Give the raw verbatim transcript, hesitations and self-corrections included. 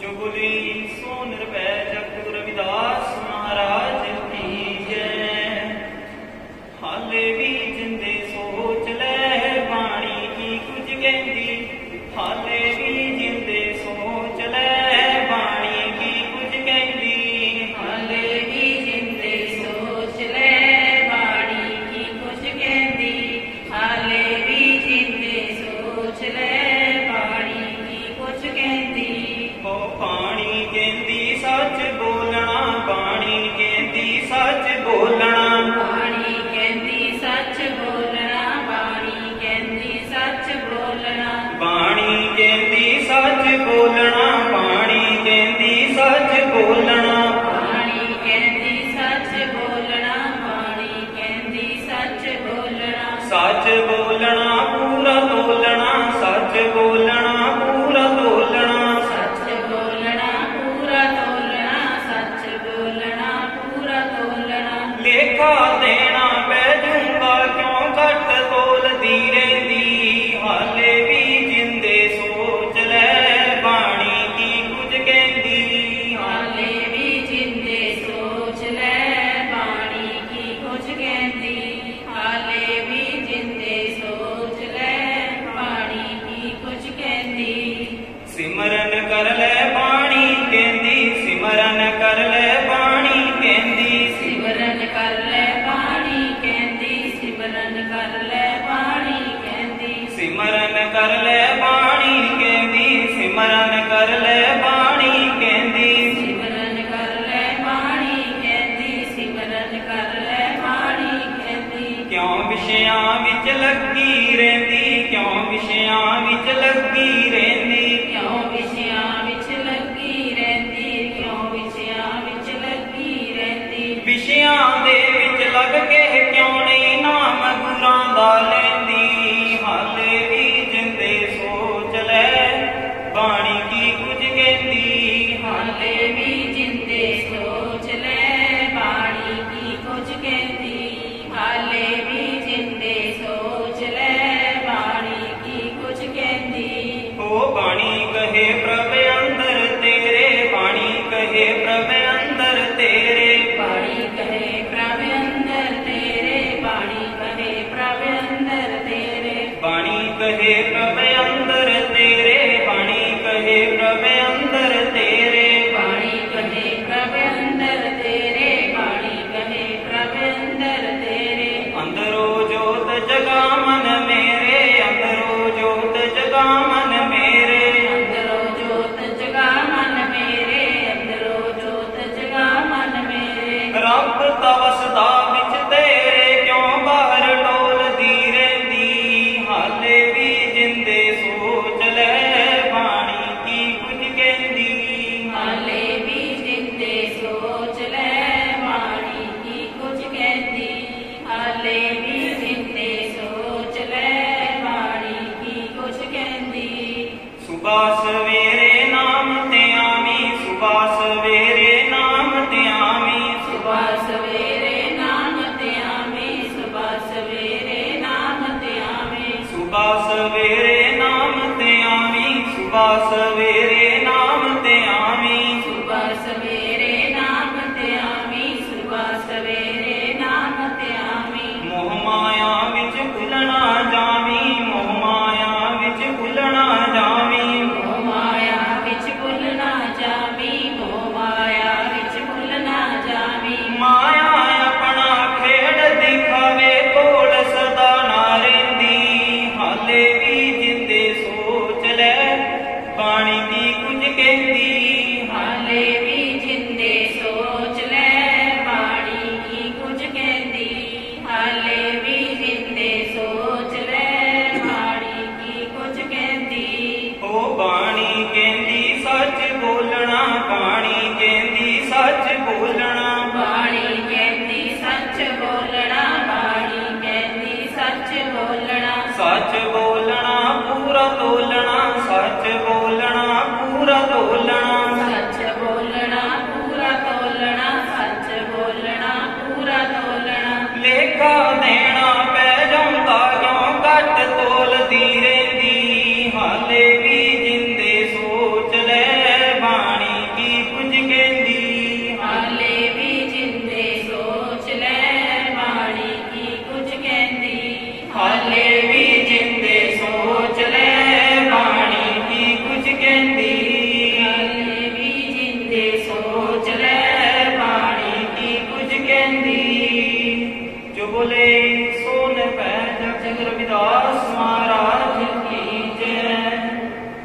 चुगली सो निर्भय जगत रविदास महाराज की जय। हाले भी जिंदे सोच ले बाणी की कुछ कहती, हाले भी जिंदे सोच ले बाणी की कुछ कहती, हाले भी जिंदे सोच ले बाणी की कुछ कहती, हाले भी जिंदे सोच ले बाणी की कुछ कहती। ओ बाणी कहती सच बोलना, बाणी कहती सच बोलना, बाणी कहती सच बोलना, बाणी कहती सच बोलना, बाणी कहती सच बोलना, बाणी कहती सच बोलना, बाणी कहती सच बोलना, बाणी कहती सच बोलना। सच बोलना पूरा तोलना, सच बोलना पूरा तोलना, सच बोलना पूरा तोलना, सच बोलना पूरा तोलना। लेखा देना बैठूंगा क्यों घट तोलदी रहती, हाले भी जिंदे सोच ले बाणी की कुछ कहती, हाले भी जिंदे सोच ले बाणी की कुछ कहती, हाले भी जिंदे सोच ले बाणी की कुछ कहती। सिमरन कर ले बाणी कहती, सिमरन कर ले बाणी कहती, सिमरन कर ले बाणी कहती, सिमरन कर ले बाणी कहती, सिमरन कर ले बाणी कहती, सिमरन कर ले बाणी कहती। सिमरन कर ले बाणी कहती, सिमरन कर ले बाणी कहती। क्यों विषयां विच लगी रहती, क्यों विषयां विच लगी रहती, क्यों विषयां विच लगी रहती, क्यों विषयां विच लगी रहती। विषयां दे विच लग के क्यों नहीं नाम गुरां दा लैंदी, हाले भी जिंदे सोच ले बाणी की कुछ कहती, हाले भी जिंदे सोच ले बाणी की कुछ कहती, हाले भी जिंदे सोच ले बाणी की कुछ कहती। ओ बाणी कहे प्रभ अंदर तेरे, बाणी कहे प्रभ अंदर तेरे, बाणी कहे प्रभ अंदर तेरे, बाणी कहे प्रभ अंदर तेरे, बाणी कहे प्रभ अंदर तेरे, बाणी कहे प्रभ अंदर तेरे। बाणी कहे प्रभ अंदर तेरे, बाणी कहे प्रभ अंदर तेरे। अंदरो जोत जगा मन मेरे, अंदरो जोत जगा मन मेरे, अंदरो जोत जगा मन मेरे, अंदरो जोत जगा मन मेरे। रब तवसदा विच तेरे क्यों बाहर डोलदी रहती, हाले भी जिंदे सोच ले बाणी की कुछ कहती, हाले भी जिंदे सोच ले बाणी की कुछ कहती, हाले भी जिंदे सोच ले बाणी की कुछ कहती। सुबह सवेरे नाम ते आवी, सुबह सवेरे नाम ते आवी, सुबह सवेरे नाम ते आवे, सुबह सवेरे नाम ते आवे, सुबह सवेरे नाम ते आवी, सुबह सवेरे नाम ते आवी। सुबह सवेरे नाम ते आवी, सुबह सवेरे नाम ते आवी। मोह माया विच भुलना जावी, मोह माया विच भुलना जावी, मोह माया विच भुलना जावी, मोह माया विच भुलना जावी। माया अपना खेड दिखावे कोल सदा ना रहिंदी, हाले भी जिंदे सोच ले बाणी की कुछ कहती, हाले भी जिंदे सोच ले बाणी की कुछ कहती, हाले भी जिंदे सोच ले बाणी की कुछ कहती। ओ बाणी कहती सच बोलना, बाणी कहती सच बोलना, बाणी कहती सच बोलना, बाणी कहती सच बोलना, सच बोलना पूरा तोलना, सच बोलना पूरा तोलना, सच बोलना पूरा तोलना, सच बोलना पूरा तोलना। लेखा देना पै जांदा क्यों घट तोलदी रहती, हाले भी जिंदे सोच ले बाणी ਬੋਲੇ ਸੋ ਨਿਰਭੈ ਜਗਤ ਗੁਰੂ ਰਵਿਦਾਸ ਮਹਾਰਾਜ